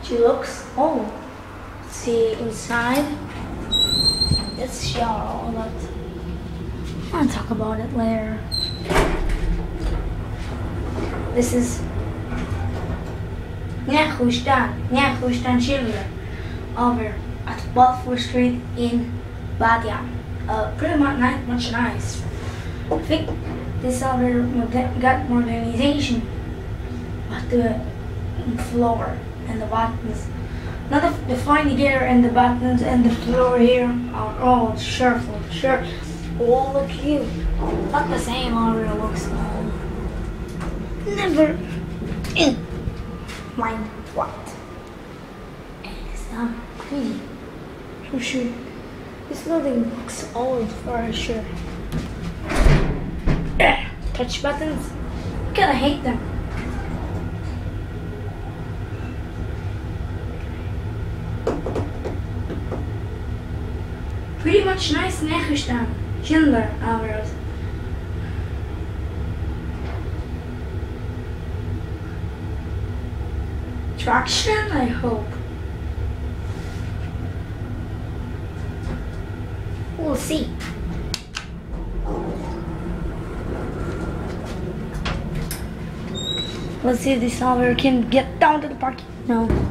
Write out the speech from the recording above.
She looks old. See inside. Let's show all that. I'll talk about it later. This is Nechushtan-Schindler over at Balfur Street in Badia. Pretty much nice. I think this over got modernization, but the floor and the buttons, not the fine gear and the buttons and the floor here are all shuffled. All look cute, not the same over looks. Never in mind what. It's pretty for sure. This building looks old for sure. Touch buttons, gotta hate them. Pretty much nice Nechushtan-Schindler hours. Traction, I hope. We'll see. Let's see if this solver can get down to the parking. No.